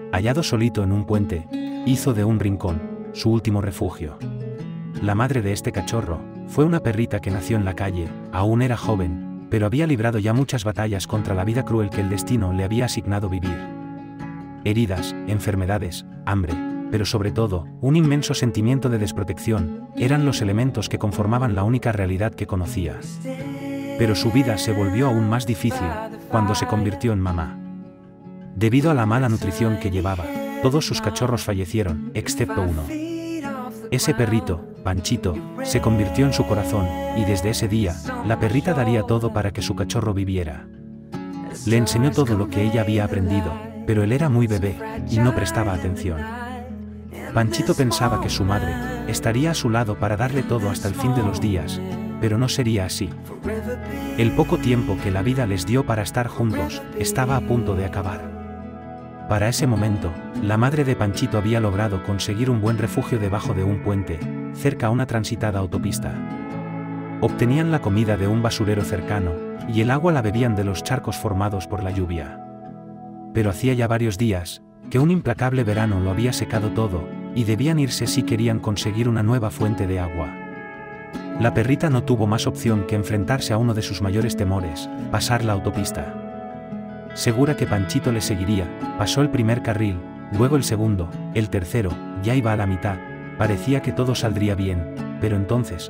hallado solito en un puente, hizo de un rincón su último refugio. La madre de este cachorro fue una perrita que nació en la calle, aún era joven, pero había librado ya muchas batallas contra la vida cruel que el destino le había asignado vivir. Heridas, enfermedades, hambre, pero sobre todo, un inmenso sentimiento de desprotección, eran los elementos que conformaban la única realidad que conocía. Pero su vida se volvió aún más difícil cuando se convirtió en mamá. Debido a la mala nutrición que llevaba, todos sus cachorros fallecieron, excepto uno. Ese perrito, Panchito, se convirtió en su corazón, y desde ese día, la perrita daría todo para que su cachorro viviera. Le enseñó todo lo que ella había aprendido, pero él era muy bebé, y no prestaba atención. Panchito pensaba que su madre estaría a su lado para darle todo hasta el fin de los días, pero no sería así. El poco tiempo que la vida les dio para estar juntos, estaba a punto de acabar. Para ese momento, la madre de Panchito había logrado conseguir un buen refugio debajo de un puente, cerca a una transitada autopista. Obtenían la comida de un basurero cercano, y el agua la bebían de los charcos formados por la lluvia. Pero hacía ya varios días, que un implacable verano lo había secado todo, y debían irse si querían conseguir una nueva fuente de agua. La perrita no tuvo más opción que enfrentarse a uno de sus mayores temores, pasar la autopista. Segura que Panchito le seguiría, pasó el primer carril, luego el segundo, el tercero, ya iba a la mitad, parecía que todo saldría bien, pero entonces...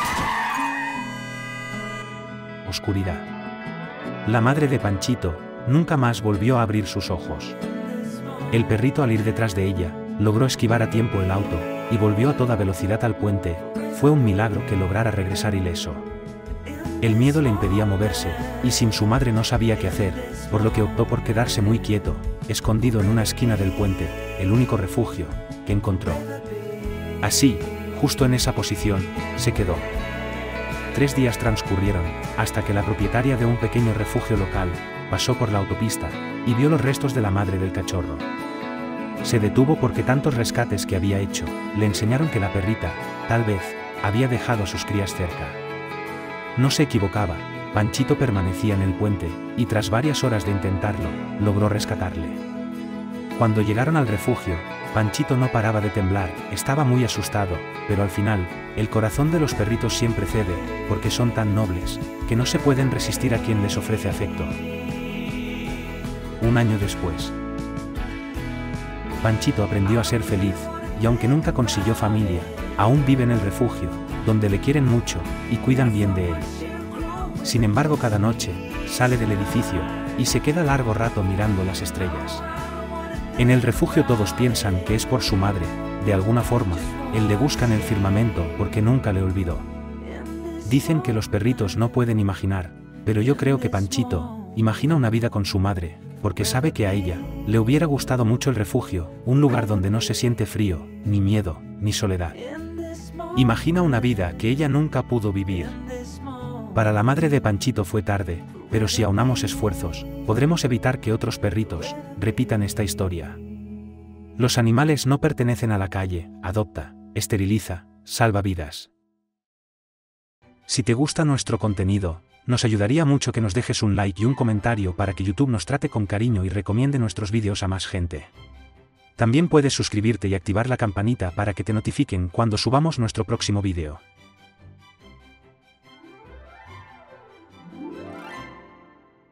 oscuridad. La madre de Panchito nunca más volvió a abrir sus ojos. El perrito, al ir detrás de ella, logró esquivar a tiempo el auto, y volvió a toda velocidad al puente. Fue un milagro que lograra regresar ileso. El miedo le impedía moverse, y sin su madre no sabía qué hacer, por lo que optó por quedarse muy quieto, escondido en una esquina del puente, el único refugio que encontró. Así, justo en esa posición, se quedó. 3 días transcurrieron, hasta que la propietaria de un pequeño refugio local pasó por la autopista, y vio los restos de la madre del cachorro. Se detuvo porque tantos rescates que había hecho, le enseñaron que la perrita, tal vez, había dejado a sus crías cerca. No se equivocaba, Panchito permanecía en el puente, y tras varias horas de intentarlo, logró rescatarle. Cuando llegaron al refugio, Panchito no paraba de temblar, estaba muy asustado, pero al final, el corazón de los perritos siempre cede, porque son tan nobles, que no se pueden resistir a quien les ofrece afecto. Un año después, Panchito aprendió a ser feliz, y aunque nunca consiguió familia, aún vive en el refugio, donde le quieren mucho, y cuidan bien de él. Sin embargo, cada noche, sale del edificio, y se queda largo rato mirando las estrellas. En el refugio todos piensan que es por su madre, de alguna forma, él le busca en el firmamento porque nunca le olvidó. Dicen que los perritos no pueden imaginar, pero yo creo que Panchito imagina una vida con su madre, porque sabe que a ella le hubiera gustado mucho el refugio, un lugar donde no se siente frío, ni miedo, ni soledad. Imagina una vida que ella nunca pudo vivir. Para la madre de Panchito fue tarde, pero si aunamos esfuerzos, podremos evitar que otros perritos repitan esta historia. Los animales no pertenecen a la calle, adopta, esteriliza, salva vidas. Si te gusta nuestro contenido, nos ayudaría mucho que nos dejes un like y un comentario para que YouTube nos trate con cariño y recomiende nuestros vídeos a más gente. También puedes suscribirte y activar la campanita para que te notifiquen cuando subamos nuestro próximo vídeo.